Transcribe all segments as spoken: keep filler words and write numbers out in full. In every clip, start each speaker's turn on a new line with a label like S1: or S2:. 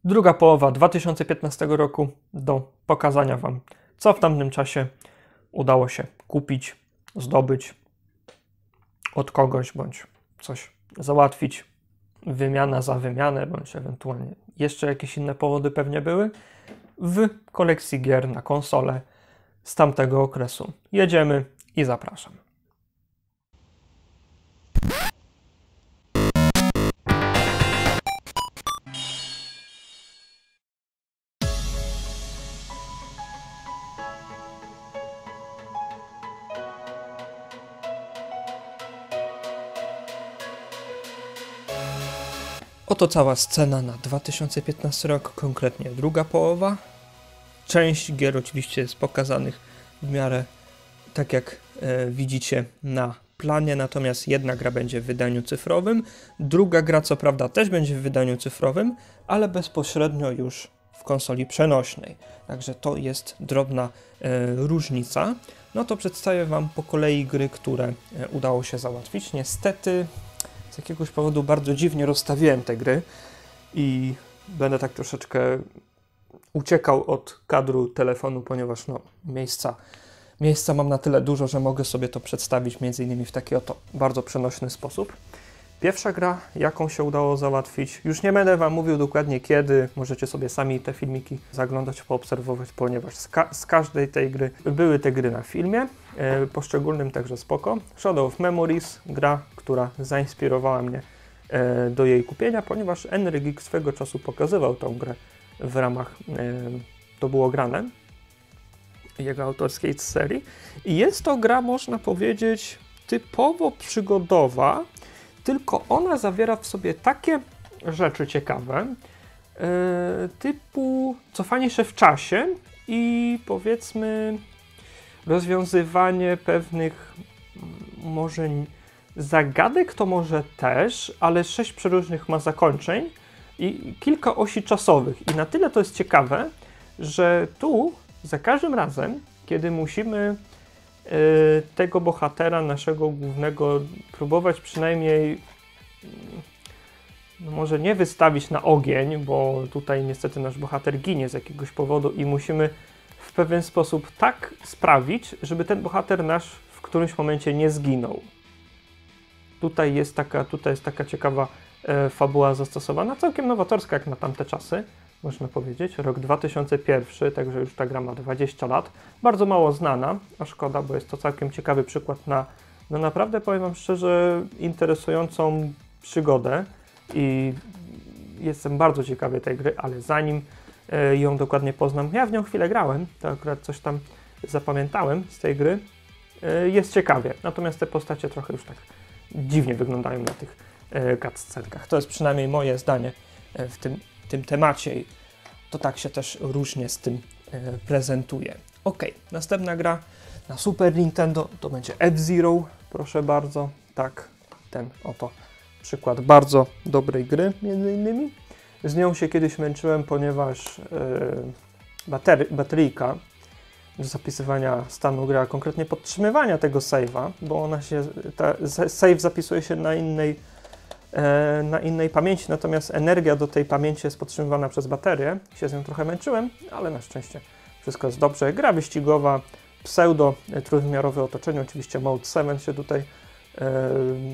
S1: druga połowa dwa tysiące piętnastego roku do pokazania Wam, co w tamtym czasie udało się kupić, zdobyć od kogoś, bądź coś załatwić, wymiana za wymianę, bądź ewentualnie jeszcze jakieś inne powody pewnie były, w kolekcji gier na konsolę z tamtego okresu. Jedziemy i zapraszam. Oto cała scena na dwa tysiące piętnasty rok, konkretnie druga połowa. Część gier oczywiście jest pokazanych w miarę tak jak e, widzicie na planie, natomiast jedna gra będzie w wydaniu cyfrowym, druga gra co prawda też będzie w wydaniu cyfrowym, ale bezpośrednio już w konsoli przenośnej. Także to jest drobna e, różnica. No to przedstawię Wam po kolei gry, które e, udało się załatwić. Niestety z jakiegoś powodu bardzo dziwnie rozstawiłem te gry i będę tak troszeczkę uciekał od kadru telefonu, ponieważ no, miejsca, miejsca mam na tyle dużo, że mogę sobie to przedstawić między innymi w taki oto bardzo przenośny sposób. Pierwsza gra, jaką się udało załatwić, już nie będę Wam mówił dokładnie kiedy, możecie sobie sami te filmiki zaglądać, poobserwować, ponieważ z, ka z każdej tej gry były te gry na filmie, e, poszczególnym także spoko. Shadow of Memories, gra, która zainspirowała mnie e, do jej kupienia, ponieważ N R Geek swego czasu pokazywał tą grę w ramach, e, to było grane, jego autorskiej serii. I jest to gra, można powiedzieć, typowo przygodowa, tylko ona zawiera w sobie takie rzeczy ciekawe, yy, typu cofanie się w czasie i powiedzmy rozwiązywanie pewnych może zagadek, to może też, ale sześć przeróżnych ma zakończeń i kilka osi czasowych. I na tyle to jest ciekawe, że tu za każdym razem, kiedy musimy tego bohatera, naszego głównego, próbować przynajmniej, no może nie wystawić na ogień, bo tutaj niestety nasz bohater ginie z jakiegoś powodu i musimy w pewien sposób tak sprawić, żeby ten bohater nasz w którymś momencie nie zginął. Tutaj jest taka, tutaj jest taka ciekawa e, fabuła zastosowana, całkiem nowatorska jak na tamte czasy, można powiedzieć, rok dwa tysiące pierwszy, także już ta gra ma dwadzieścia lat, bardzo mało znana, a szkoda, bo jest to całkiem ciekawy przykład na, no naprawdę powiem Wam szczerze, interesującą przygodę i jestem bardzo ciekawy tej gry, ale zanim e, ją dokładnie poznam, ja w nią chwilę grałem, to akurat coś tam zapamiętałem z tej gry, e, jest ciekawie, natomiast te postacie trochę już tak dziwnie wyglądają na tych e, cutscenkach. To jest przynajmniej moje zdanie e, w tym tym temacie i to tak się też różnie z tym e, prezentuje. Ok, następna gra na Super Nintendo to będzie F-Zero, proszę bardzo, tak, ten oto przykład bardzo dobrej gry między innymi. Z nią się kiedyś męczyłem, ponieważ e, batery, bateryjka do zapisywania stanu gry, a konkretnie podtrzymywania tego save'a, bo ona się, ta, save zapisuje się na innej na innej pamięci, natomiast energia do tej pamięci jest podtrzymywana przez baterię. Się z nią trochę męczyłem, ale na szczęście wszystko jest dobrze. Gra wyścigowa, pseudo trójwymiarowe otoczenie, oczywiście Mode siedem się tutaj e,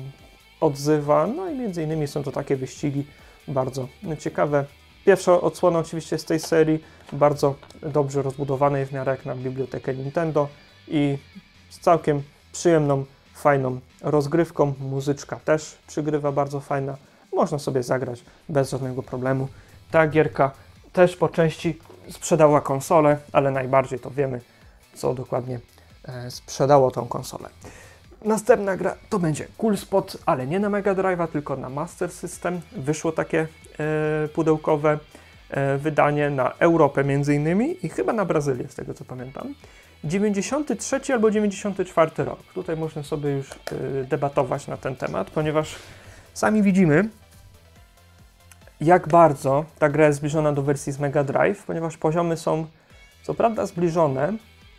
S1: odzywa, no i między innymi są to takie wyścigi bardzo ciekawe. Pierwsza odsłona oczywiście z tej serii, bardzo dobrze rozbudowanej w miarę jak na bibliotekę Nintendo i z całkiem przyjemną, fajną rozgrywką, muzyczka też przygrywa bardzo fajna, można sobie zagrać bez żadnego problemu. Ta gierka też po części sprzedała konsolę, ale najbardziej to wiemy, co dokładnie e, sprzedało tą konsolę. Następna gra to będzie Cool Spot, ale nie na Mega Drive'a, tylko na Master System. Wyszło takie e, pudełkowe e, wydanie na Europę między innymi i chyba na Brazylię, z tego co pamiętam. dziewięćdziesiąty trzeci albo dziewięćdziesiąty czwarty rok. Tutaj można sobie już y, debatować na ten temat, ponieważ sami widzimy, jak bardzo ta gra jest zbliżona do wersji z Mega Drive, ponieważ poziomy są co prawda zbliżone.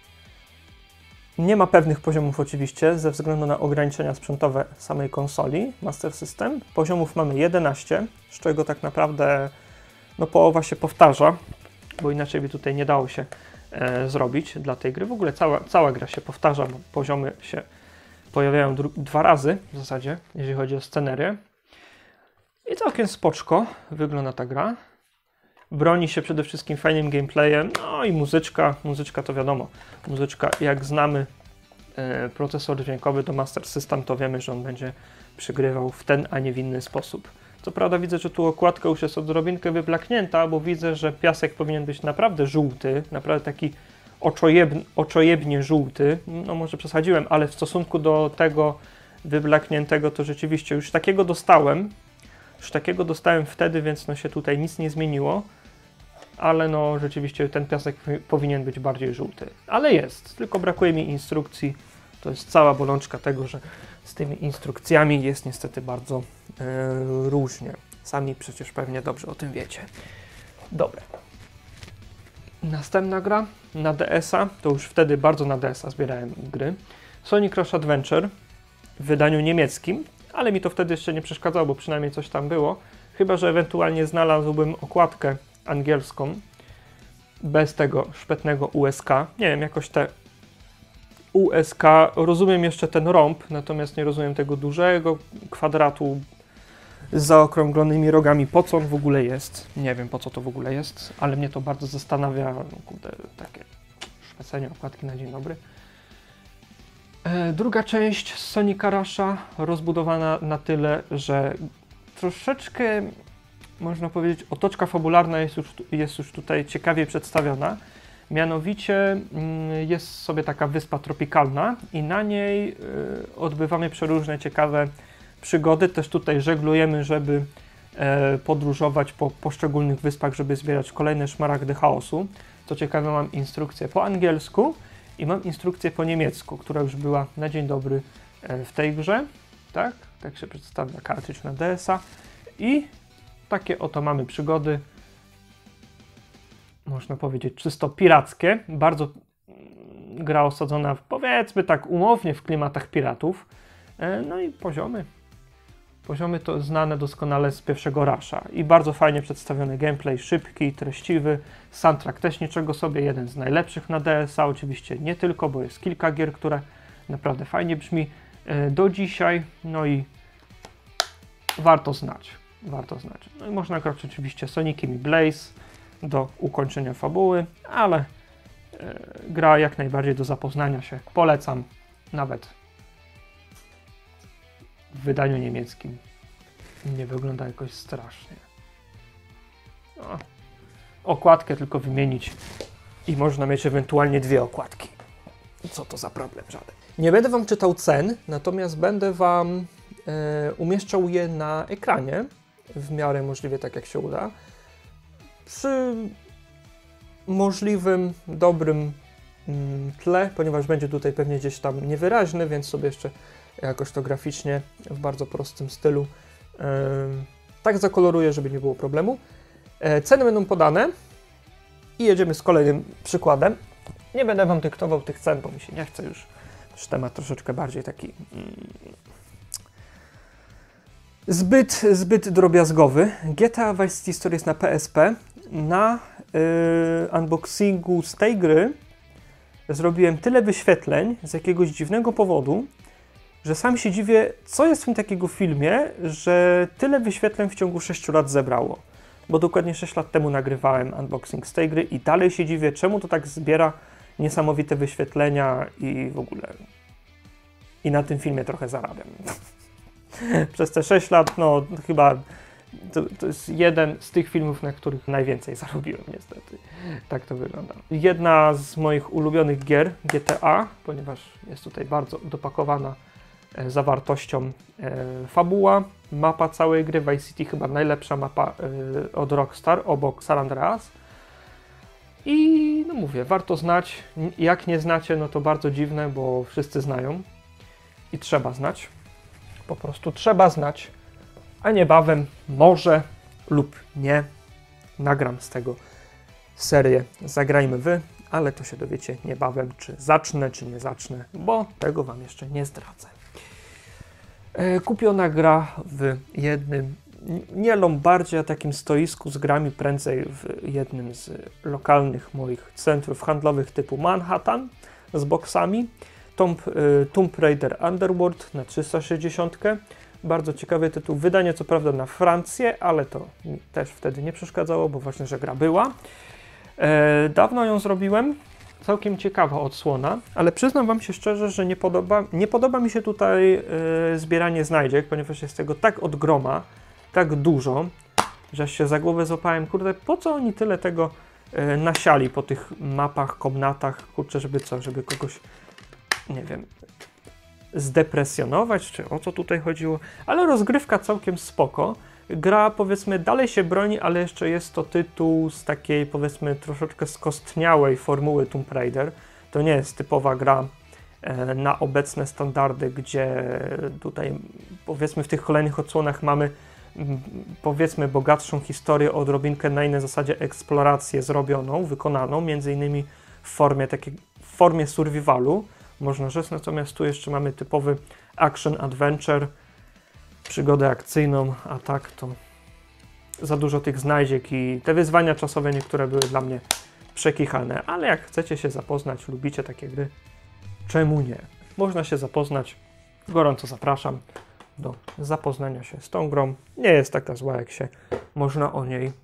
S1: Nie ma pewnych poziomów oczywiście, ze względu na ograniczenia sprzętowe samej konsoli Master System. Poziomów mamy jedenaście, z czego tak naprawdę no połowa się powtarza, bo inaczej by tutaj nie dało się e, zrobić dla tej gry. W ogóle cała, cała gra się powtarza, bo poziomy się pojawiają dwa razy w zasadzie, jeżeli chodzi o scenerię. I całkiem spoczko wygląda ta gra. Broni się przede wszystkim fajnym gameplayem, no i muzyczka, muzyczka to wiadomo, muzyczka jak znamy e, procesor dźwiękowy do Master System, to wiemy, że on będzie przygrywał w ten, a nie w inny sposób. Co prawda widzę, że tu okładka już jest odrobinkę wyblaknięta, bo widzę, że piasek powinien być naprawdę żółty, naprawdę taki oczojebn, oczojebnie żółty, no może przesadziłem, ale w stosunku do tego wyblakniętego to rzeczywiście już takiego dostałem, już takiego dostałem wtedy, więc no się tutaj nic nie zmieniło, ale no rzeczywiście ten piasek powinien być bardziej żółty, ale jest, tylko brakuje mi instrukcji, to jest cała bolączka tego, że z tymi instrukcjami jest niestety bardzo yy, różnie, sami przecież pewnie dobrze o tym wiecie. Dobra. Następna gra na D S a, to już wtedy bardzo na D S a zbierałem gry. Sonic Rush Adventure w wydaniu niemieckim, ale mi to wtedy jeszcze nie przeszkadzało, bo przynajmniej coś tam było. Chyba że ewentualnie znalazłbym okładkę angielską bez tego szpetnego U S K. Nie wiem, jakoś te U S K, rozumiem jeszcze ten rąb, natomiast nie rozumiem tego dużego kwadratu z zaokrąglonymi rogami. Po co on w ogóle jest? Nie wiem, po co to w ogóle jest, ale mnie to bardzo zastanawia. Kurde, takie szpecenie okładki na dzień dobry. E, druga część Sonica Rusha rozbudowana na tyle, że troszeczkę, można powiedzieć, otoczka fabularna jest już, jest już tutaj ciekawie przedstawiona. Mianowicie jest sobie taka wyspa tropikalna i na niej y, odbywamy przeróżne ciekawe przygody. Też tutaj żeglujemy, żeby e, podróżować po poszczególnych wyspach, żeby zbierać kolejne szmaragdy chaosu. Co ciekawe, mam instrukcję po angielsku i mam instrukcję po niemiecku, która już była na dzień dobry e, w tej grze. Tak, tak się przedstawia kartridż na D S a. I takie oto mamy przygody, można powiedzieć czysto pirackie, bardzo gra osadzona, w, powiedzmy tak umownie, w klimatach piratów. No i poziomy. Poziomy to znane doskonale z pierwszego Rusha i bardzo fajnie przedstawiony gameplay, szybki, treściwy, soundtrack też niczego sobie, jeden z najlepszych na D S a, oczywiście nie tylko, bo jest kilka gier, które naprawdę fajnie brzmi do dzisiaj, no i warto znać, warto znać. No i można grać oczywiście Soniciem i Blaze do ukończenia fabuły, ale e, gra jak najbardziej do zapoznania się. Polecam, nawet w wydaniu niemieckim nie wygląda jakoś strasznie. No, okładkę tylko wymienić i można mieć ewentualnie dwie okładki. Co to za problem żaden. Nie będę wam czytał cen, natomiast będę wam e, umieszczał je na ekranie, w miarę możliwie tak jak się uda. Przy możliwym, dobrym mm, tle, ponieważ będzie tutaj pewnie gdzieś tam niewyraźny, więc sobie jeszcze jakoś to graficznie w bardzo prostym stylu yy, tak zakoloruję, żeby nie było problemu. E, ceny będą podane i jedziemy z kolejnym przykładem. Nie będę wam dyktował tych cen, bo mi się nie chce już. Już temat troszeczkę bardziej taki mm, zbyt, zbyt drobiazgowy. G T A Vice City Stories na P S P. Na yy, unboxingu z tej gry zrobiłem tyle wyświetleń z jakiegoś dziwnego powodu, że sam się dziwię, co jest w tym takiego filmie, że tyle wyświetleń w ciągu sześciu lat zebrało. Bo dokładnie sześć lat temu nagrywałem unboxing z tej gry i dalej się dziwię, czemu to tak zbiera niesamowite wyświetlenia i w ogóle. I na tym filmie trochę zarabiam. Przez te sześć lat, no chyba to, to jest jeden z tych filmów, na których najwięcej zarobiłem niestety. Tak to wygląda. Jedna z moich ulubionych gier, G T A, ponieważ jest tutaj bardzo dopakowana e, zawartością e, fabuła, mapa całej gry, Vice City chyba najlepsza mapa e, od Rockstar, obok San Andreas. I no mówię, warto znać. Jak nie znacie, no to bardzo dziwne, bo wszyscy znają i trzeba znać. Po prostu trzeba znać, a niebawem może lub nie nagram z tego serię Zagrajmy Wy, ale to się dowiecie niebawem, czy zacznę, czy nie zacznę, bo tego wam jeszcze nie zdradzę. E, kupiona gra w jednym nie Lombardzie, a takim stoisku z grami, prędzej w jednym z lokalnych moich centrów handlowych typu Manhattan z boksami. Tomb, Tomb Raider Underworld na trzysta sześćdziesiąt. Bardzo ciekawy tytuł. Wydanie co prawda na Francję, ale to mi też wtedy nie przeszkadzało, bo właśnie, że gra była. E, dawno ją zrobiłem. Całkiem ciekawa odsłona, ale przyznam wam się szczerze, że nie podoba, nie podoba mi się tutaj e, zbieranie znajdziek, ponieważ jest tego tak od groma, tak dużo, że się za głowę złapałem. Kurde, po co oni tyle tego e, nasiali po tych mapach, komnatach, kurczę, żeby co, żeby kogoś, nie wiem, zdepresjonować, czy o co tutaj chodziło, ale rozgrywka całkiem spoko. Gra, powiedzmy, dalej się broni, ale jeszcze jest to tytuł z takiej, powiedzmy, troszeczkę skostniałej formuły Tomb Raider. To nie jest typowa gra e, na obecne standardy, gdzie tutaj, powiedzmy, w tych kolejnych odsłonach mamy, m, powiedzmy, bogatszą historię, odrobinkę na innej zasadzie eksplorację zrobioną, wykonaną, między innymi w formie takiej, w formie survivalu, można rzec, natomiast tu jeszcze mamy typowy action adventure, przygodę akcyjną, a tak to za dużo tych znajdziek i te wyzwania czasowe niektóre były dla mnie przekichane, ale jak chcecie się zapoznać, lubicie takie gry, czemu nie? Można się zapoznać, gorąco zapraszam do zapoznania się z tą grą. Nie jest taka zła, jak się można o niej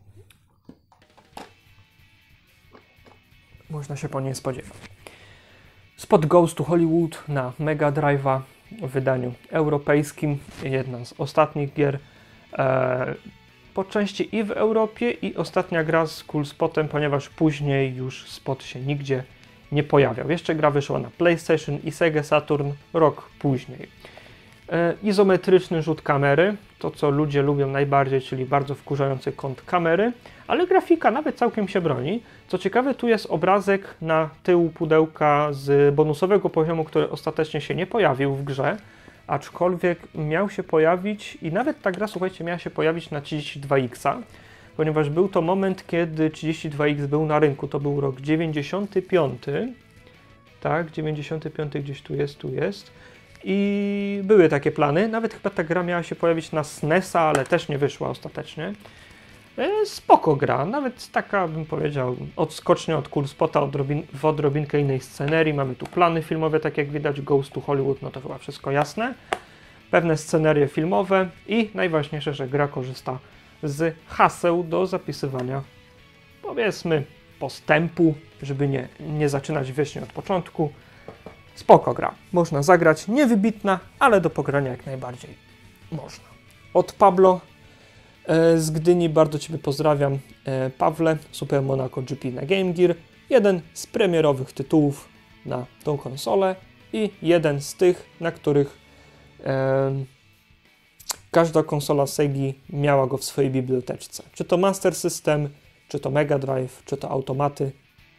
S1: można się po niej spodziewać. Spot Goes to Hollywood na Mega Drive'a w wydaniu europejskim, jedna z ostatnich gier e, po części i w Europie, i ostatnia gra z Cool Spotem, ponieważ później już Spot się nigdzie nie pojawiał. Jeszcze gra wyszła na PlayStation i Sega Saturn rok później. E, izometryczny rzut kamery, to co ludzie lubią najbardziej, czyli bardzo wkurzający kąt kamery, ale grafika nawet całkiem się broni. Co ciekawe, tu jest obrazek na tył pudełka z bonusowego poziomu, który ostatecznie się nie pojawił w grze, aczkolwiek miał się pojawić i nawet ta gra, słuchajcie, miała się pojawić na trzydzieści dwa X, ponieważ był to moment, kiedy trzydzieści dwa X był na rynku, to był rok dziewięćdziesiąty piąty, tak, dziewięćdziesiąty piąty gdzieś tu jest, tu jest. I były takie plany, nawet chyba ta gra miała się pojawić na S N E S a, ale też nie wyszła ostatecznie. E, spoko gra, nawet taka, bym powiedział, odskocznie od Cool Spota, odrobin, w odrobinkę innej scenerii. Mamy tu plany filmowe, tak jak widać, Goes to Hollywood, no to chyba wszystko jasne. Pewne scenerie filmowe i najważniejsze, że gra korzysta z haseł do zapisywania, powiedzmy, postępu, żeby nie, nie zaczynać wiecznie od początku. Spoko gra. Można zagrać, niewybitna, ale do pogrania jak najbardziej można. Od Pablo e, z Gdyni bardzo Ciebie pozdrawiam. E, Pawle, Super Monaco G P na Game Gear. Jeden z premierowych tytułów na tą konsolę i jeden z tych, na których e, każda konsola Segi miała go w swojej biblioteczce. Czy to Master System, czy to Mega Drive, czy to automaty.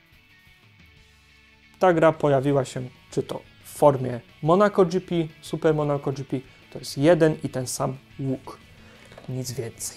S1: Ta gra pojawiła się czy to w formie Monaco G P, Super Monaco G P, to jest jeden i ten sam łuk, nic więcej.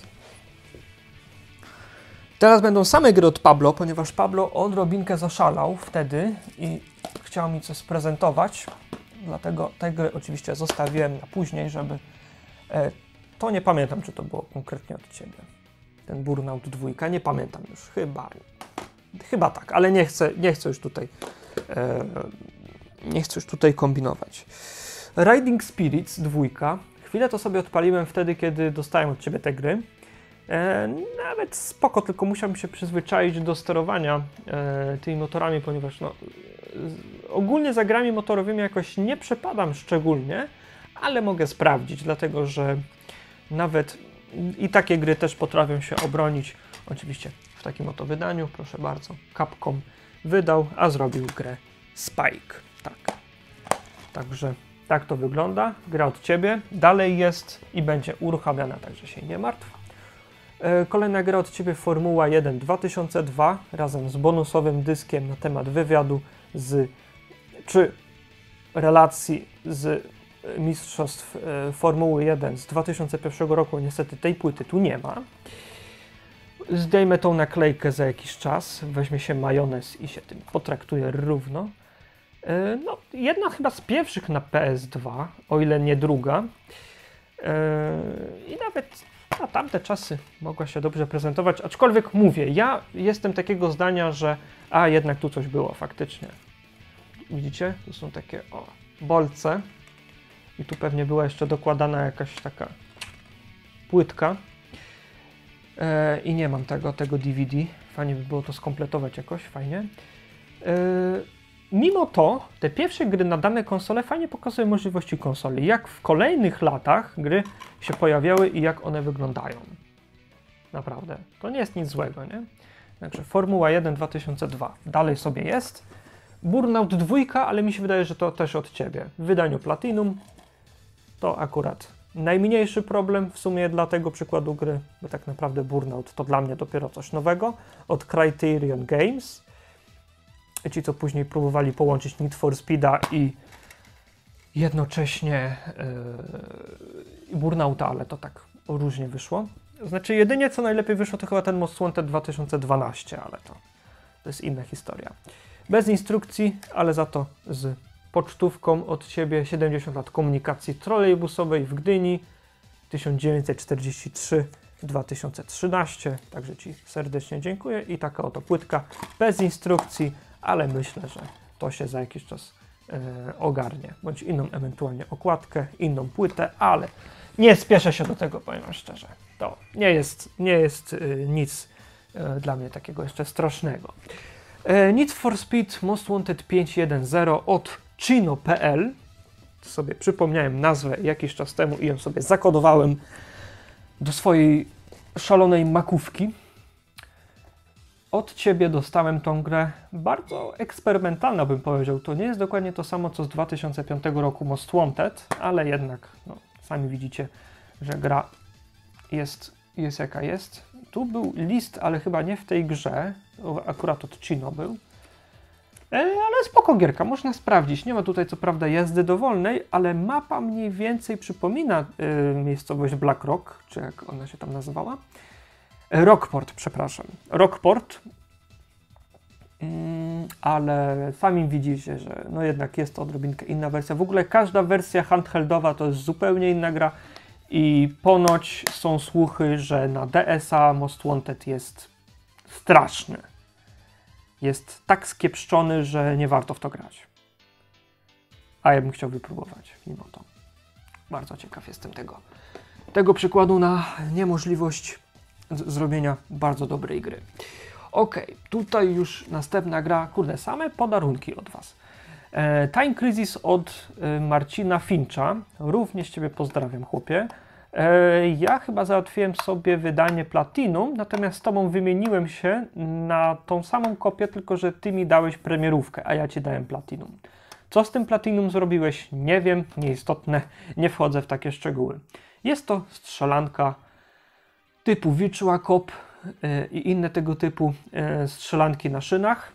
S1: Teraz będą same gry od Pablo, ponieważ Pablo odrobinkę zaszalał wtedy i chciał mi coś sprezentować, dlatego te gry oczywiście zostawiłem na później, żeby... E, to nie pamiętam, czy to było konkretnie od Ciebie. Ten Burnout dwójka, nie pamiętam już, chyba, chyba tak, ale nie chcę, nie chcę już tutaj... E, Nie chcę już tutaj kombinować. Riding Spirits dwójka. Chwilę to sobie odpaliłem wtedy, kiedy dostałem od Ciebie te gry. E, nawet spoko, tylko musiałbym się przyzwyczaić do sterowania e, tymi motorami, ponieważ no, e, ogólnie za grami motorowymi jakoś nie przepadam szczególnie, ale mogę sprawdzić, dlatego że nawet i takie gry też potrafią się obronić. Oczywiście w takim oto wydaniu, proszę bardzo, Capcom wydał, a zrobił grę Spike. Tak. Także tak to wygląda. Gra od Ciebie. Dalej jest i będzie uruchamiana, także się nie martw. E, kolejna gra od Ciebie Formuła jeden dwa tysiące dwa razem z bonusowym dyskiem na temat wywiadu z czy relacji z mistrzostw e, Formuły jeden z dwa tysiące pierwszego roku. Niestety tej płyty tu nie ma. Zdejmę tą naklejkę za jakiś czas. Weźmie się majonez i się tym potraktuje równo. No, jedna chyba z pierwszych na P S dwa, o ile nie druga. I nawet na tamte czasy mogła się dobrze prezentować, aczkolwiek mówię, ja jestem takiego zdania, że a jednak tu coś było faktycznie. Widzicie? Tu są takie o, bolce i tu pewnie była jeszcze dokładana jakaś taka płytka e, i nie mam tego, tego D V D. Fajnie by było to skompletować jakoś, fajnie. E, mimo to te pierwsze gry na dane konsole fajnie pokazują możliwości konsoli, jak w kolejnych latach gry się pojawiały i jak one wyglądają. Naprawdę, to nie jest nic złego, nie? Także Formuła jeden dwa tysiące dwa dalej sobie jest. Burnout dwa, ale mi się wydaje, że to też od Ciebie. W wydaniu Platinum to akurat najmniejszy problem w sumie dla tego przykładu gry, bo tak naprawdę Burnout to dla mnie dopiero coś nowego od Criterion Games. Ci, co później próbowali połączyć Need for Speeda i jednocześnie yy, Burnouta, ale to tak różnie wyszło. Znaczy jedynie co najlepiej wyszło to chyba ten Most Wanted dwa tysiące dwanaście, ale to, to jest inna historia. Bez instrukcji, ale za to z pocztówką od Ciebie, siedemdziesiąt lat komunikacji trolejbusowej w Gdyni, tysiąc dziewięćset czterdziesty trzeci do dwa tysiące trzynastego, także Ci serdecznie dziękuję i taka oto płytka bez instrukcji, ale myślę, że to się za jakiś czas e, ogarnie, bądź inną ewentualnie okładkę, inną płytę, ale nie spieszę się do tego, powiem wam szczerze, to nie jest, nie jest e, nic e, dla mnie takiego jeszcze strasznego. Need for Speed Most Wanted pięć jeden zero od Chino kropka p l. Sobie przypomniałem nazwę jakiś czas temu i ją sobie zakodowałem do swojej szalonej makówki. Od Ciebie dostałem tą grę bardzo eksperymentalna, bym powiedział. To nie jest dokładnie to samo, co z dwa tysiące piątego roku Most Wanted, ale jednak, no, sami widzicie, że gra jest, jest jaka jest. Tu był list, ale chyba nie w tej grze. Akurat od Chino był. E, ale spoko gierka, można sprawdzić. Nie ma tutaj co prawda jazdy dowolnej, ale mapa mniej więcej przypomina e, miejscowość Black Rock, czy jak ona się tam nazywała. E, Rockport, przepraszam. Rockport. Mm, ale sami widzicie, że no jednak jest to odrobinkę inna wersja. W ogóle każda wersja handheldowa to jest zupełnie inna gra. I ponoć są słuchy, że na D S a Most Wanted jest straszny. Jest tak skiepszczony, że nie warto w to grać. A ja bym chciał wypróbować mimo to. Bardzo ciekaw jestem tego, tego przykładu na niemożliwość zrobienia bardzo dobrej gry. Ok, tutaj już następna gra. Kurde, same podarunki od Was. E, Time Crisis od e, Marcina Fincha. Również Ciebie pozdrawiam, chłopie. E, ja chyba załatwiłem sobie wydanie Platinum, natomiast z Tobą wymieniłem się na tą samą kopię, tylko że Ty mi dałeś premierówkę, a ja Ci dałem Platinum. Co z tym Platinum zrobiłeś? Nie wiem, nieistotne, nie wchodzę w takie szczegóły. Jest to strzelanka typu Virtua Cop e, i inne tego typu e, strzelanki na szynach.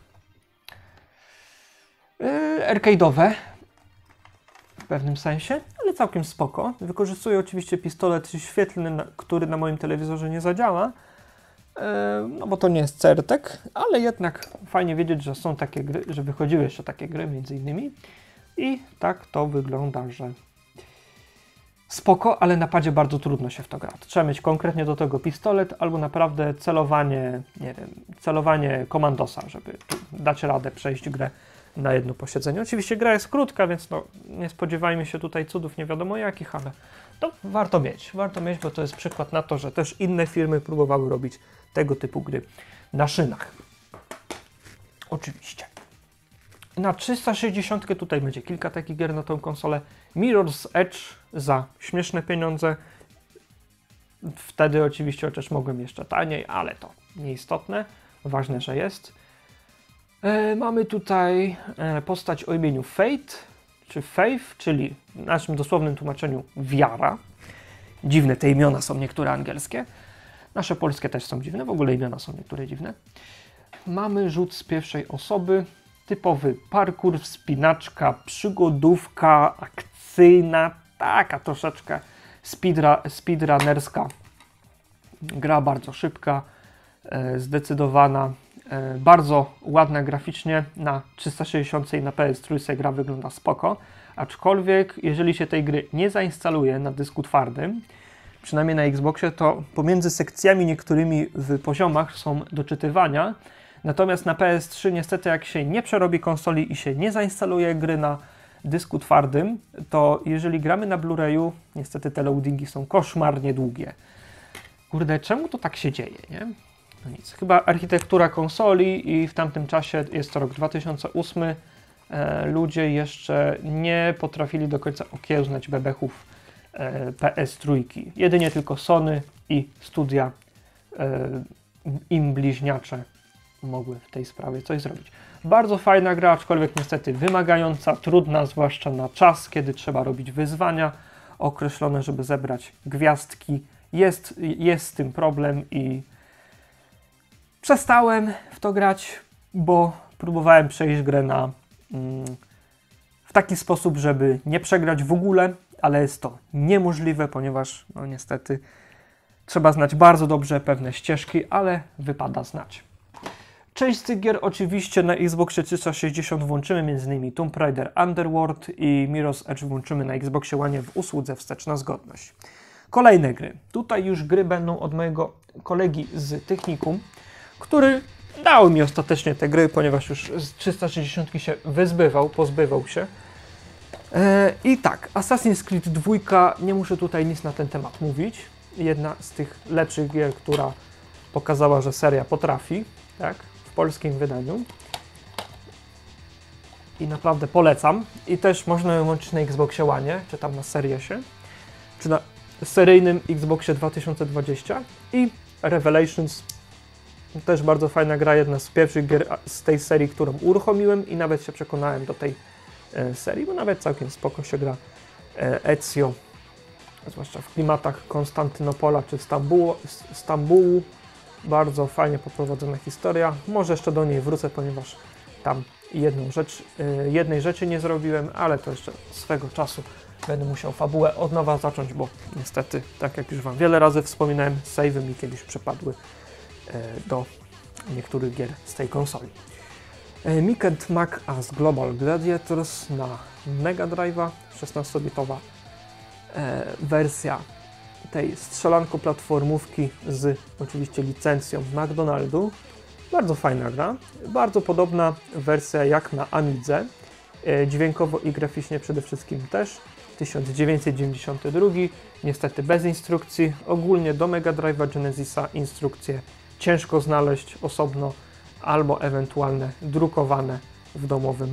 S1: E, arcade'owe w pewnym sensie, ale całkiem spoko. Wykorzystuję oczywiście pistolet świetlny, na, który na moim telewizorze nie zadziała, e, no bo to nie jest certek, ale jednak fajnie wiedzieć, że są takie gry, że wychodziły jeszcze takie gry między innymi i tak to wygląda, że spoko, ale na padzie bardzo trudno się w to gra. Trzeba mieć konkretnie do tego pistolet albo naprawdę celowanie, nie wiem, celowanie komandosa, żeby tu dać radę przejść grę na jedno posiedzenie. Oczywiście gra jest krótka, więc no, nie spodziewajmy się tutaj cudów nie wiadomo jakich, ale to warto mieć. Warto mieć, bo to jest przykład na to, że też inne firmy próbowały robić tego typu gry na szynach. Oczywiście. Na trzysta sześćdziesiąt tutaj będzie kilka takich gier na tą konsolę. Mirror's Edge za śmieszne pieniądze. Wtedy oczywiście chociaż mogłem jeszcze taniej, ale to nieistotne. Ważne, że jest. E, mamy tutaj e, postać o imieniu Fate, czy Faith, czyli w naszym dosłownym tłumaczeniu wiara. Dziwne te imiona są niektóre angielskie. Nasze polskie też są dziwne, w ogóle imiona są niektóre dziwne. Mamy rzut z pierwszej osoby. Typowy parkour, wspinaczka, przygodówka, akcyjna, taka troszeczkę speedra, speedrunnerska. Gra bardzo szybka, e, zdecydowana, e, bardzo ładna graficznie. Na trzysta sześćdziesiąt i na P S trzy gra wygląda spoko, aczkolwiek jeżeli się tej gry nie zainstaluje na dysku twardym, przynajmniej na Xboxie, to pomiędzy sekcjami niektórymi w poziomach są doczytywania, natomiast na P S trzy niestety jak się nie przerobi konsoli i się nie zainstaluje gry na dysku twardym, to jeżeli gramy na Blu-rayu, niestety te loadingi są koszmarnie długie. Kurde, czemu to tak się dzieje, nie? No nic, chyba architektura konsoli i w tamtym czasie, jest to rok dwa tysiące ósmy, e, ludzie jeszcze nie potrafili do końca okiełznać bebechów e, P S trzy. Jedynie tylko Sony i studia e, im bliźniacze mogły w tej sprawie coś zrobić. Bardzo fajna gra, aczkolwiek niestety wymagająca, trudna, zwłaszcza na czas, kiedy trzeba robić wyzwania określone, żeby zebrać gwiazdki. Jest, jest z tym problem i przestałem w to grać, bo próbowałem przejść grę na, mm, w taki sposób, żeby nie przegrać w ogóle, ale jest to niemożliwe, ponieważ no niestety trzeba znać bardzo dobrze pewne ścieżki, ale wypada znać. Część z tych gier oczywiście na Xboxie trzysta sześćdziesiąt włączymy, między innymi Tomb Raider Underworld i Mirror's Edge włączymy na Xboxie One w usłudze wsteczna zgodność. Kolejne gry. Tutaj już gry będą od mojego kolegi z Technikum, który dał mi ostatecznie te gry, ponieważ już z trzysta sześćdziesiąt się wyzbywał, pozbywał się. Eee, I tak, Assassin's Creed dwa, nie muszę tutaj nic na ten temat mówić. Jedna z tych lepszych gier, która pokazała, że seria potrafi, tak, w polskim wydaniu. I naprawdę polecam. I też można ją łączyć na Xboxie One, czy tam na Seriesie, czy na seryjnym Xboxie dwa tysiące dwudziestym. I Revelations, też bardzo fajna gra, jedna z pierwszych gier z tej serii, którą uruchomiłem i nawet się przekonałem do tej e, serii, bo nawet całkiem spoko się gra e, Ezio, zwłaszcza w klimatach Konstantynopola czy Stambułu, Stambułu. Bardzo fajnie poprowadzona historia. Może jeszcze do niej wrócę, ponieważ tam jedną rzecz, e, jednej rzeczy nie zrobiłem, ale to jeszcze swego czasu będę musiał fabułę od nowa zacząć, bo niestety, tak jak już Wam wiele razy wspominałem, save'y mi kiedyś przepadły do niektórych gier z tej konsoli. Mick and Mac as Global Gladiators na Mega Drive'a, szesnastobitowa e, wersja tej strzelanko-platformówki z oczywiście licencją McDonaldu. Bardzo fajna gra, bardzo podobna wersja jak na Amidze, e, dźwiękowo i graficznie przede wszystkim też. tysiąc dziewięćset dziewięćdziesiąty drugi, niestety bez instrukcji. Ogólnie do Mega Drive'a Genesisa instrukcje ciężko znaleźć osobno, albo ewentualne drukowane w domowym,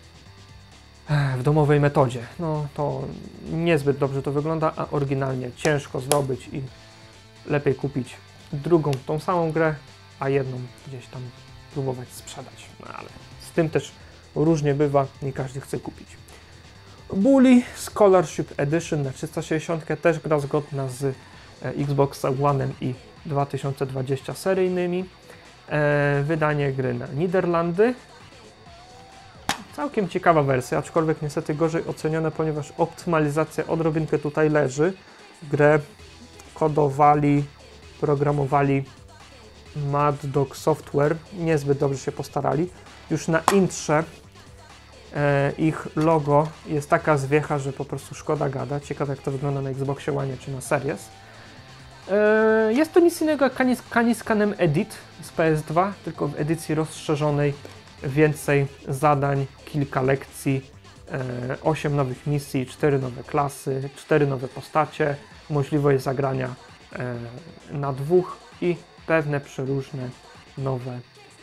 S1: w domowej metodzie. No to niezbyt dobrze to wygląda, a oryginalnie ciężko zdobyć i lepiej kupić drugą tą samą grę, a jedną gdzieś tam próbować sprzedać. No ale z tym też różnie bywa, nie każdy chce kupić. Bully Scholarship Edition na trzysta sześćdziesiąt, też gra zgodna z Xbox One i dwa tysiące dwudziestym seryjnymi. E, wydanie gry na Niderlandy. Całkiem ciekawa wersja, aczkolwiek niestety gorzej oceniona, ponieważ optymalizacja odrobinkę tutaj leży. Grę kodowali, programowali Mad Dog Software. Niezbyt dobrze się postarali. Już na intrze e, ich logo jest taka zwiecha, że po prostu szkoda gada. Ciekawe jak to wygląda na Xboxie One czy na Series. Jest to nic innego jak Caniscanem Edit z P S dwa, tylko w edycji rozszerzonej, więcej zadań, kilka lekcji, osiem nowych misji, cztery nowe klasy, cztery nowe postacie, możliwość zagrania na dwóch i pewne przeróżne nowe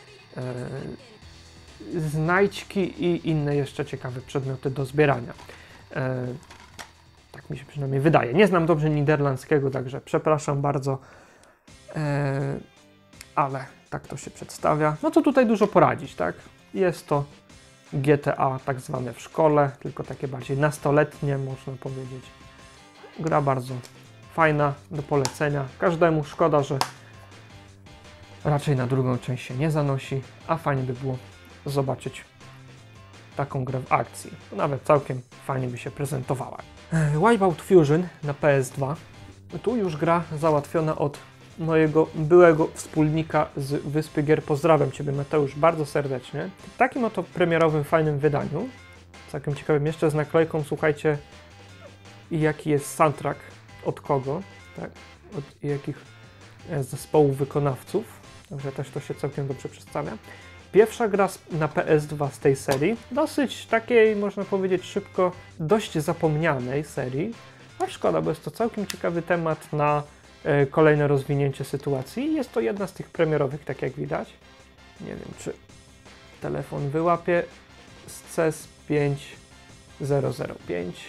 S1: znajdźki i inne jeszcze ciekawe przedmioty do zbierania. Tak mi się przynajmniej wydaje. Nie znam dobrze niderlandzkiego, także przepraszam bardzo, eee, ale tak to się przedstawia. No to tutaj dużo poradzić, tak? Jest to G T A tak zwane w szkole, tylko takie bardziej nastoletnie, można powiedzieć. Gra bardzo fajna, do polecenia. Każdemu szkoda, że raczej na drugą część się nie zanosi, a fajnie by było zobaczyć taką grę w akcji. Nawet całkiem fajnie by się prezentowała. Wipeout Fusion na P S dwa. Tu już gra załatwiona od mojego byłego wspólnika z Wyspy Gier. Pozdrawiam Ciebie, Mateusz, bardzo serdecznie. W takim oto premierowym, fajnym wydaniu, całkiem ciekawym, jeszcze z naklejką, słuchajcie, i jaki jest soundtrack, od kogo. tak, od jakich zespołów wykonawców, także też to się całkiem dobrze przedstawia. Pierwsza gra na P S dwa z tej serii, dosyć takiej, można powiedzieć, szybko, dość zapomnianej serii, a szkoda, bo jest to całkiem ciekawy temat na e, kolejne rozwinięcie sytuacji. Jest to jedna z tych premierowych, tak jak widać. Nie wiem, czy telefon wyłapie z C E S pięć zero zero pięć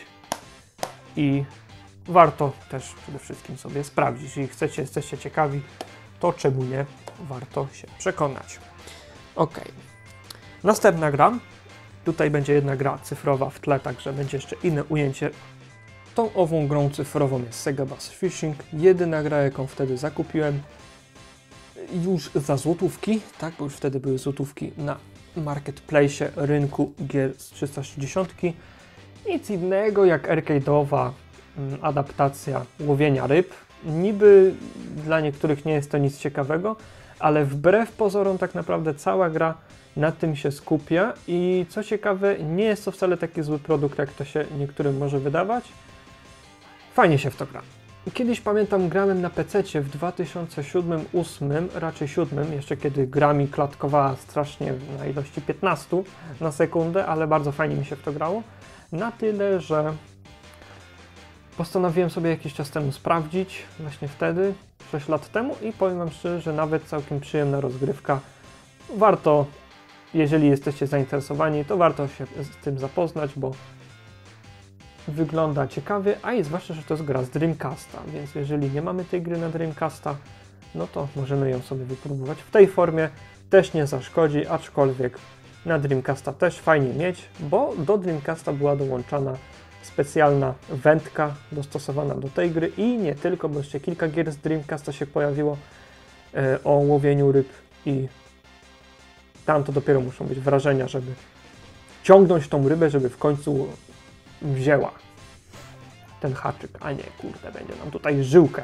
S1: i warto też przede wszystkim sobie sprawdzić. Jeśli chcecie, jesteście ciekawi, to czemu nie, warto się przekonać. Ok. Następna gra. Tutaj będzie jedna gra cyfrowa w tle, także będzie jeszcze inne ujęcie. Tą ową grą cyfrową jest Sega Bass Fishing. Jedyna gra, jaką wtedy zakupiłem. Już za złotówki, tak? Bo już wtedy były złotówki na marketplace rynku gier z trzysta sześćdziesiąt. Nic innego jak arcade'owa adaptacja łowienia ryb. Niby dla niektórych nie jest to nic ciekawego, ale wbrew pozorom tak naprawdę cała gra na tym się skupia i co ciekawe, nie jest to wcale taki zły produkt, jak to się niektórym może wydawać. Fajnie się w to gra. Kiedyś pamiętam, grałem na pececie w dwa tysiące siódmym ósmym, raczej siódmym, jeszcze kiedy gra mi klatkowała strasznie na ilości piętnaście na sekundę, ale bardzo fajnie mi się w to grało. Na tyle, że postanowiłem sobie jakiś czas temu sprawdzić, właśnie wtedy, sześć lat temu i powiem wam szczerze, że nawet całkiem przyjemna rozgrywka. Warto, jeżeli jesteście zainteresowani, to warto się z tym zapoznać, bo wygląda ciekawie, a i zwłaszcza, że to jest gra z Dreamcasta, więc jeżeli nie mamy tej gry na Dreamcasta, no to możemy ją sobie wypróbować. W tej formie też nie zaszkodzi, aczkolwiek na Dreamcasta też fajnie mieć, bo do Dreamcasta była dołączana specjalna wędka dostosowana do tej gry i nie tylko, bo jeszcze kilka gier z Dreamcasta się pojawiło e, o łowieniu ryb i tam to dopiero muszą być wrażenia, żeby ciągnąć tą rybę, żeby w końcu wzięła ten haczyk, a nie, kurde, będzie nam tutaj żyłkę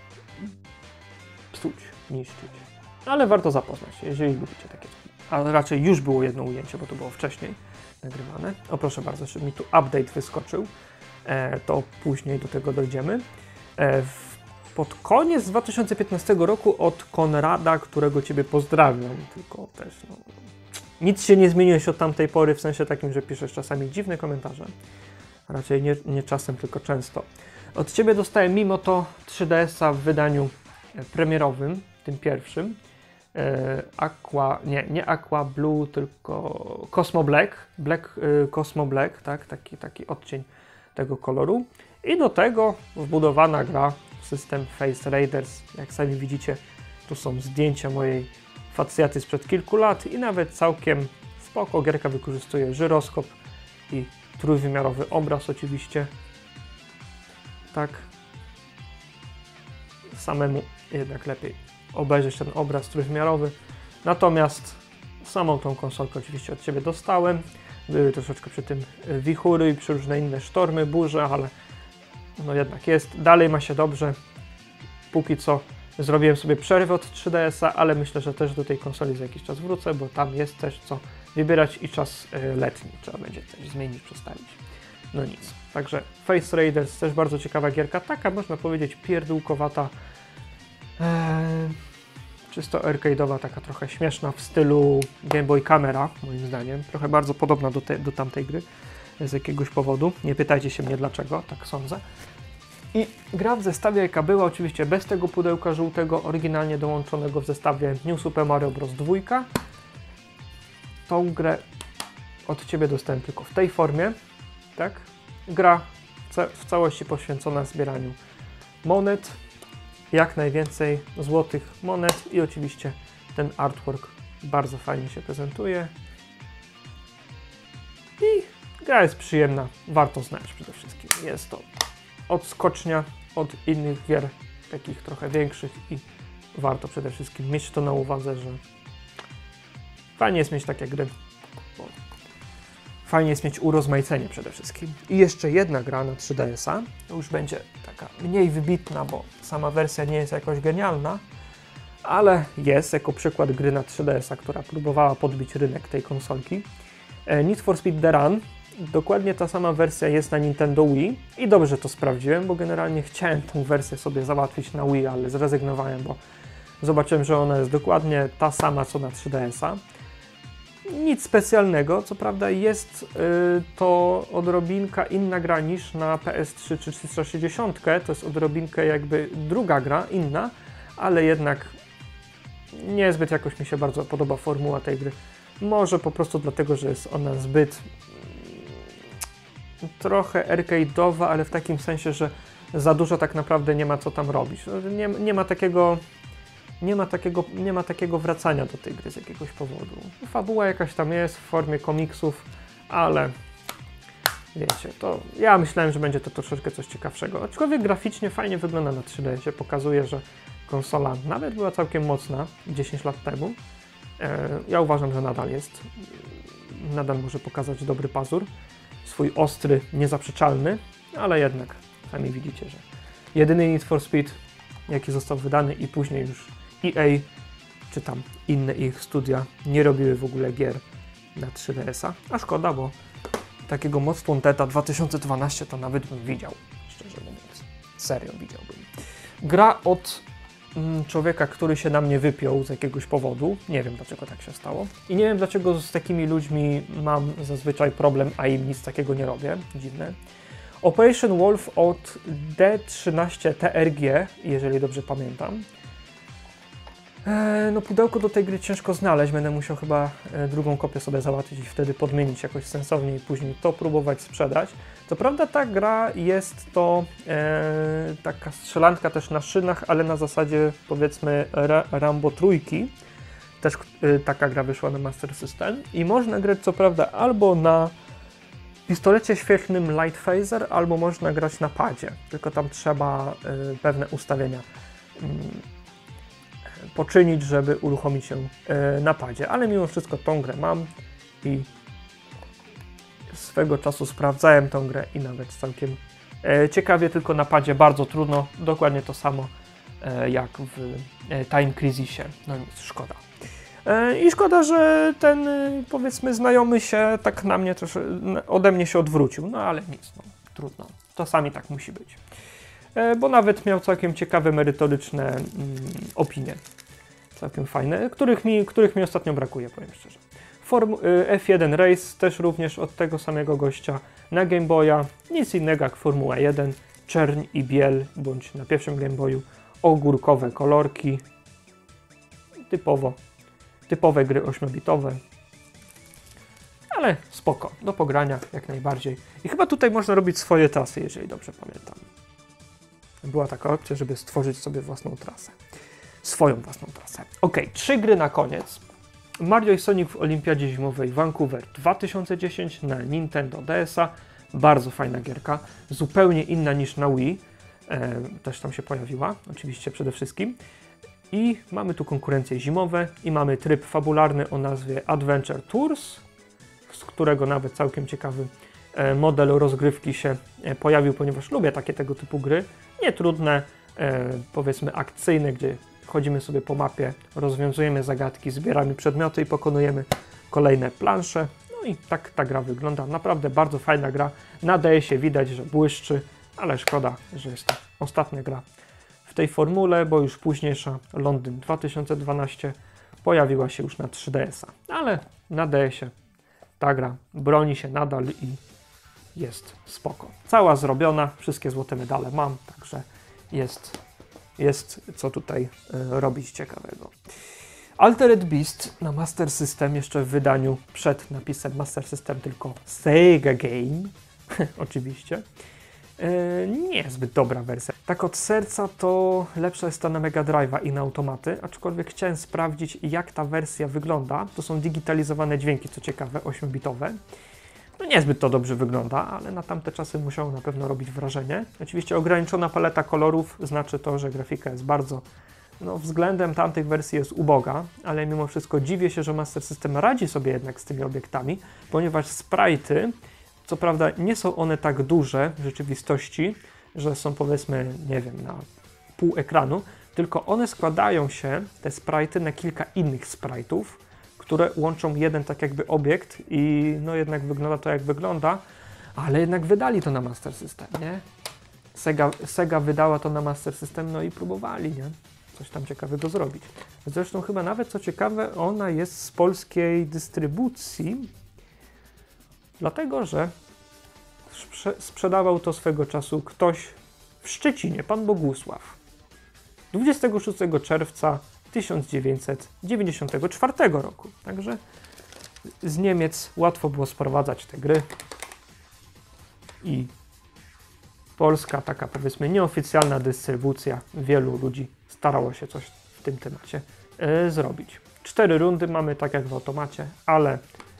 S1: psuć, niszczyć. Ale warto zapoznać się, jeżeli lubicie takie. A raczej już było jedno ujęcie, bo to było wcześniej nagrywane. O, proszę bardzo, żeby mi tu update wyskoczył, e, to później do tego dojdziemy. E, w, pod koniec dwa tysiące piętnastego roku od Konrada, którego Ciebie pozdrawiam, tylko też no, nic się nie zmieniłeś od tamtej pory, w sensie takim, że piszesz czasami dziwne komentarze. Raczej nie, nie czasem, tylko często. Od Ciebie dostałem mimo to trzy D S a w wydaniu premierowym, tym pierwszym. Aqua, nie, nie Aqua Blue, tylko Cosmo Black, Black Cosmo Black, tak, taki, taki odcień tego koloru. I do tego wbudowana gra w system Face Raiders. Jak sami widzicie, tu są zdjęcia mojej facjaty sprzed kilku lat i nawet całkiem spoko. Gierka wykorzystuje żyroskop i trójwymiarowy obraz oczywiście. Tak. Samemu jednak lepiej obejrzeć ten obraz trójwymiarowy. Natomiast samą tą konsolkę oczywiście od Ciebie dostałem. Były troszeczkę przy tym wichury i przy różne inne sztormy, burze, ale no jednak jest. Dalej ma się dobrze. Póki co zrobiłem sobie przerwę od trzy D S a, ale myślę, że też do tej konsoli za jakiś czas wrócę, bo tam jest też co wybierać i czas letni. Trzeba będzie też zmienić, przestawić. No nic. Także Face Raiders też bardzo ciekawa gierka. Taka, można powiedzieć, pierdółkowata. Eee, czysto arcade'owa, taka trochę śmieszna w stylu Game Boy Camera, moim zdaniem. Trochę bardzo podobna do, te, do tamtej gry z jakiegoś powodu. Nie pytajcie się mnie dlaczego, tak sądzę. I gra w zestawie, jaka była, oczywiście bez tego pudełka żółtego, oryginalnie dołączonego w zestawie New Super Mario Bros. dwa. Tą grę od Ciebie dostałem tylko w tej formie, tak? Gra w całości poświęcona zbieraniu monet, jak najwięcej złotych monet i oczywiście ten artwork bardzo fajnie się prezentuje. I gra jest przyjemna, warto znać przede wszystkim. Jest to odskocznia od innych gier, takich trochę większych i warto przede wszystkim mieć to na uwadze, że fajnie jest mieć takie gry, bo fajnie jest mieć urozmaicenie przede wszystkim. I jeszcze jedna gra na trzy D S a, to już będzie taka mniej wybitna, bo sama wersja nie jest jakoś genialna, ale jest jako przykład gry na trzy D S a, która próbowała podbić rynek tej konsolki. Need for Speed The Run, Dokładnie ta sama wersja jest na Nintendo Wii i dobrze to sprawdziłem, bo generalnie chciałem tę wersję sobie załatwić na Wii, ale zrezygnowałem, bo zobaczyłem, że ona jest dokładnie ta sama co na trzy D S a. Nic specjalnego, co prawda jest yy, to odrobinka inna gra niż na P S trzy czy trzysta sześćdziesiąt, to jest odrobinkę jakby druga gra, inna, ale jednak niezbyt jakoś mi się bardzo podoba formuła tej gry. Może po prostu dlatego, że jest ona zbyt trochę arcade'owa, ale w takim sensie, że za dużo tak naprawdę nie ma co tam robić. Nie, nie ma takiego nie ma takiego, nie ma takiego wracania do tej gry z jakiegoś powodu. Fabuła jakaś tam jest w formie komiksów, ale wiecie, to ja myślałem, że będzie to troszeczkę coś ciekawszego. Aczkolwiek graficznie fajnie wygląda na trzy D S ie, pokazuje, że konsola nawet była całkiem mocna dziesięć lat temu. Ja uważam, że nadal jest. Nadal może pokazać dobry pazur. Swój ostry, niezaprzeczalny, ale jednak sami widzicie, że jedyny Need for Speed, jaki został wydany i później już E A czy tam inne ich studia nie robiły w ogóle gier na trzy D S a. A szkoda, bo takiego Most Wanteda dwa tysiące dwanaście to nawet bym widział, szczerze mówiąc. Serio widziałbym. Gra od mm, człowieka, który się na mnie wypiął z jakiegoś powodu. Nie wiem, dlaczego tak się stało. I nie wiem, dlaczego z takimi ludźmi mam zazwyczaj problem, a im nic takiego nie robię. Dziwne. Operation Wolf od D trzynaście T R G, jeżeli dobrze pamiętam. No pudełko do tej gry ciężko znaleźć, będę musiał chyba drugą kopię sobie załatwić i wtedy podmienić jakoś sensownie i później to próbować sprzedać. Co prawda ta gra jest to e, taka strzelanka też na szynach, ale na zasadzie powiedzmy Ra Rambo trójki. Też e, taka gra wyszła na Master System i można grać co prawda albo na pistolecie świetlnym Light Phaser, albo można grać na padzie, tylko tam trzeba e, pewne ustawienia mm, poczynić, żeby uruchomić się e, na padzie, ale mimo wszystko tą grę mam i swego czasu sprawdzałem tą grę i nawet całkiem e, ciekawie, tylko na padzie bardzo trudno, dokładnie to samo e, jak w e, Time Crisisie, no nic, szkoda. E, I szkoda, że ten e, powiedzmy znajomy się tak na mnie też ode mnie się odwrócił, no ale nic, no, trudno, czasami tak musi być. Bo nawet miał całkiem ciekawe, merytoryczne mm, opinie, całkiem fajne, których mi, których mi ostatnio brakuje, powiem szczerze. Form, F jeden Race też również od tego samego gościa na Game Boya, nic innego jak Formuła jeden, czerń i biel, bądź na pierwszym Game Boyu ogórkowe kolorki, typowo, typowe gry ośmiobitowe, ale spoko, do pogrania jak najbardziej. I chyba tutaj można robić swoje trasy, jeżeli dobrze pamiętam. Była taka opcja, żeby stworzyć sobie własną trasę. Swoją własną trasę. Ok, trzy gry na koniec. Mario i Sonic w Olimpiadzie Zimowej Vancouver dwa tysiące dziesięć na Nintendo D S a. Bardzo fajna gierka. Zupełnie inna niż na Wii. E, też tam się pojawiła, oczywiście przede wszystkim. I mamy tu konkurencje zimowe i mamy tryb fabularny o nazwie Adventure Tours, z którego nawet całkiem ciekawy model rozgrywki się pojawił, ponieważ lubię takie tego typu gry. Nietrudne, e, powiedzmy akcyjne, gdzie chodzimy sobie po mapie, rozwiązujemy zagadki, zbieramy przedmioty i pokonujemy kolejne plansze. No i tak ta gra wygląda. Naprawdę bardzo fajna gra. Na D S ie widać, że błyszczy, ale szkoda, że jest to ostatnia gra w tej formule, bo już późniejsza Londyn dwa tysiące dwanaście pojawiła się już na trzy D S a. Ale na D S ie ta gra broni się nadal i jest spoko. Cała zrobiona, wszystkie złote medale mam, także jest, jest co tutaj y, robić ciekawego. Altered Beast na Master System, jeszcze w wydaniu przed napisem Master System, tylko Sega Game, oczywiście. Y, nie jest zbyt dobra wersja. Tak od serca to lepsza jest ta na Mega Drive'a i na automaty, aczkolwiek chciałem sprawdzić, jak ta wersja wygląda. To są digitalizowane dźwięki, co ciekawe, ośmiobitowe. No niezbyt to dobrze wygląda, ale na tamte czasy musiało na pewno robić wrażenie. Oczywiście ograniczona paleta kolorów znaczy to, że grafika jest bardzo, no względem tamtych wersji jest uboga, ale mimo wszystko dziwię się, że Master System radzi sobie jednak z tymi obiektami, ponieważ sprite'y, co prawda nie są one tak duże w rzeczywistości, że są powiedzmy, nie wiem, na pół ekranu, tylko one składają się, te sprite'y, na kilka innych sprite'ów, które łączą jeden tak jakby obiekt i no jednak wygląda to jak wygląda, ale jednak wydali to na Master System, nie? Sega, Sega wydała to na Master System, no i próbowali, nie? Coś tam ciekawego zrobić. Zresztą chyba nawet, co ciekawe, ona jest z polskiej dystrybucji, dlatego, że sprze sprzedawał to swego czasu ktoś w Szczecinie, pan Bogusław. dwudziestego szóstego czerwca tysiąc dziewięćset dziewięćdziesiątego czwartego roku. Także z Niemiec łatwo było sprowadzać te gry i polska, taka powiedzmy nieoficjalna dystrybucja, wielu ludzi starało się coś w tym temacie yy, zrobić. Cztery rundy mamy, tak jak w automacie, ale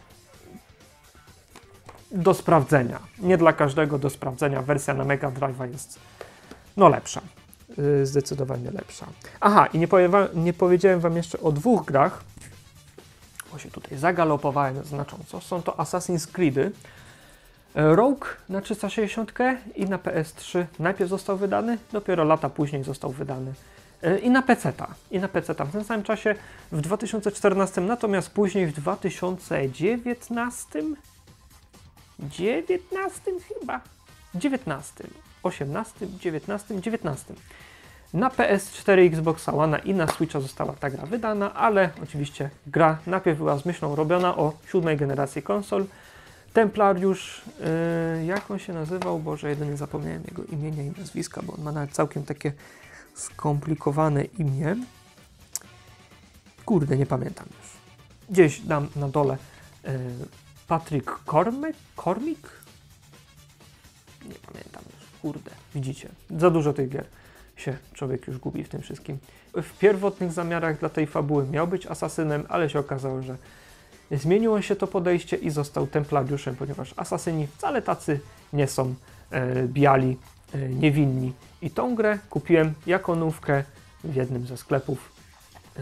S1: do sprawdzenia. Nie dla każdego do sprawdzenia. Wersja na Mega Drive'a jest no lepsza. Yy, zdecydowanie lepsza. Aha, i nie, nie powiedziałem wam jeszcze o dwóch grach, bo się tutaj zagalopowałem znacząco. Są to Assassin's Creedy. Rogue na trzysta sześćdziesiąt i na P S trzy najpierw został wydany, dopiero lata później został wydany i na peceta. I na peceta w tym samym czasie w dwa tysiące czternastym, natomiast później w dwa tysiące dziewiętnastym dziewiętnastym chyba dziewiętnastym, osiemnastym, dziewiętnastym, dziewiętnastym na P S cztery, Xbox One i na Switcha została ta gra wydana, ale oczywiście gra najpierw była z myślą robiona o siódmej generacji konsol. Templariusz, yy, jak on się nazywał? Boże, jedynie zapomniałem jego imienia i nazwiska, bo on ma nawet całkiem takie skomplikowane imię. Kurde, nie pamiętam już. Gdzieś dam na dole yy, Patrick Cormick? Cormick? Nie pamiętam już. Kurde, widzicie, za dużo tych gier się człowiek już gubi w tym wszystkim. W pierwotnych zamiarach dla tej fabuły miał być asasynem, ale się okazało, że zmieniło się to podejście i został templariuszem, ponieważ asasyni wcale tacy nie są e, biali, e, niewinni. I tą grę kupiłem jako nówkę w jednym ze sklepów. E,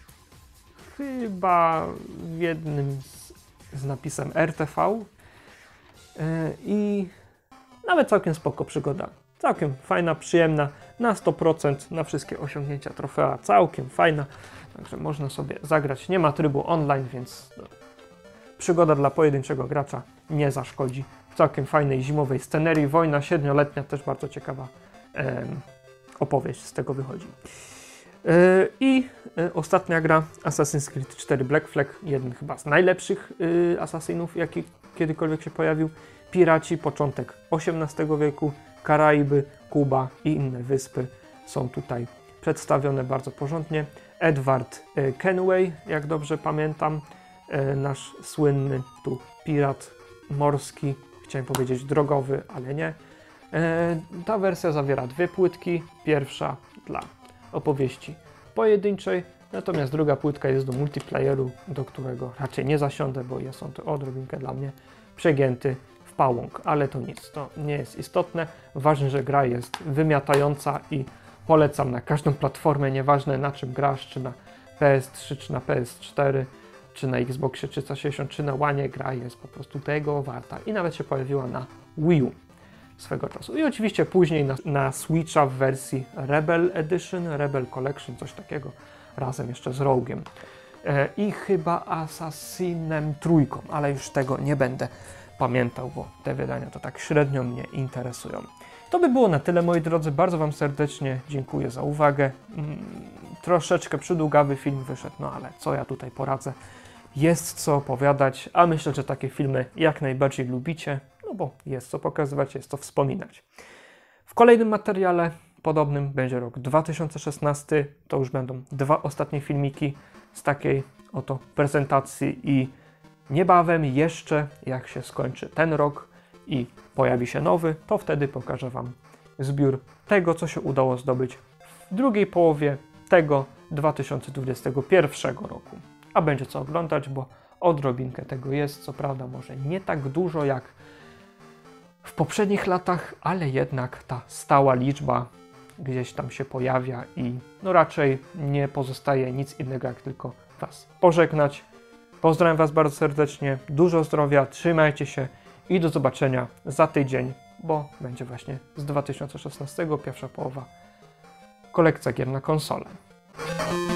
S1: chyba w jednym z, z napisem R T V. E, I nawet całkiem spoko przygoda. Całkiem fajna, przyjemna, na sto procent na wszystkie osiągnięcia trofea. Całkiem fajna. Także można sobie zagrać. Nie ma trybu online, więc no, przygoda dla pojedynczego gracza nie zaszkodzi. W całkiem fajnej zimowej scenerii. Wojna siedmioletnia, też bardzo ciekawa e, opowieść z tego wychodzi. E, I e, ostatnia gra, Assassin's Creed cztery Black Flag. Jeden chyba z najlepszych e, asasynów, jaki kiedykolwiek się pojawił. Piraci, początek osiemnastego wieku, Karaiby, Kuba i inne wyspy są tutaj przedstawione bardzo porządnie. Edward Kenway, jak dobrze pamiętam, nasz słynny tu pirat morski, chciałem powiedzieć drogowy, ale nie. Ta wersja zawiera dwie płytki. Pierwsza dla opowieści pojedynczej, natomiast druga płytka jest do multiplayeru, do którego raczej nie zasiądę, bo jest on to odrobinkę dla mnie przegięty w pałąk, ale to nic, to nie jest istotne. Ważne, że gra jest wymiatająca i polecam na każdą platformę, nieważne na czym grasz, czy na P S trzy, czy na P S cztery, czy na Xboxie trzysta sześćdziesiąt, czy na One, gra jest po prostu tego warta. I nawet się pojawiła na Wii U swego czasu. I oczywiście później na, na Switcha w wersji Rebel Edition, Rebel Collection, coś takiego, razem jeszcze z Rogue'iem. E, I chyba Assassinem trójką, ale już tego nie będę pamiętał, bo te wydania to tak średnio mnie interesują. To by było na tyle, moi drodzy. Bardzo Wam serdecznie dziękuję za uwagę. Mm, troszeczkę przydługawy film wyszedł, no ale co ja tutaj poradzę. Jest co opowiadać, a myślę, że takie filmy jak najbardziej lubicie, no bo jest co pokazywać, jest co wspominać. W kolejnym materiale podobnym będzie rok dwa tysiące szesnasty. To już będą dwa ostatnie filmiki z takiej oto prezentacji i niebawem jeszcze, jak się skończy ten rok i pojawi się nowy, to wtedy pokażę Wam zbiór tego, co się udało zdobyć w drugiej połowie tego dwa tysiące dwudziestego pierwszego roku. A będzie co oglądać, bo odrobinkę tego jest, co prawda może nie tak dużo jak w poprzednich latach, ale jednak ta stała liczba gdzieś tam się pojawia i no raczej nie pozostaje nic innego, jak tylko Was pożegnać. Pozdrawiam Was bardzo serdecznie, dużo zdrowia, trzymajcie się i do zobaczenia za tydzień, bo będzie właśnie z dwa tysiące szesnastego pierwsza połowa kolekcja gier na konsolę.